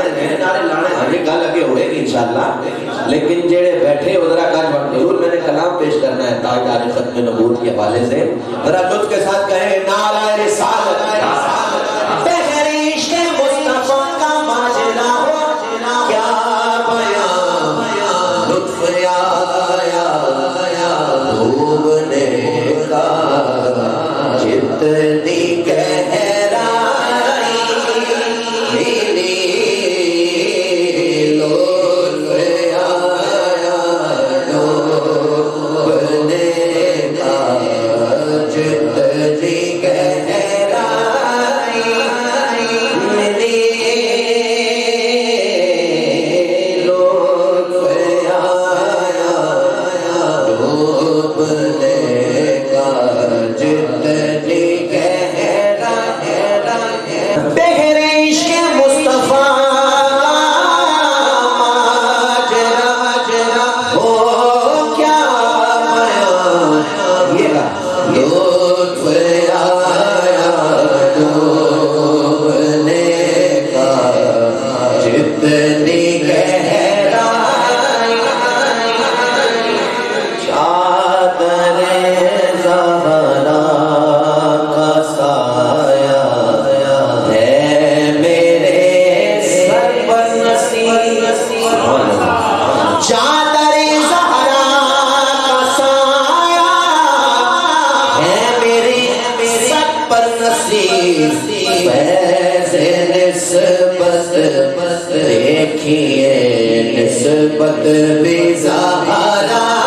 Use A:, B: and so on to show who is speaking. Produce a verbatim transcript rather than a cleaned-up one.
A: لانے نے ہاں یہ گل اگے ہوئے گی انشاءاللہ، لیکن جڑے بیٹھے ہو ذرا کاج وقت ضرور میں نے کلام پیش کرنا ہے تاجدار ختم نبوت کے حوالے سے، ذرا لطف کے ساتھ کہیں نعرہ رسالت بغیر عشق مصطفیٰ کا ماجرا کیا بیان لطف آیا ڈوبنے کا جتنی نسبت بھی زہرا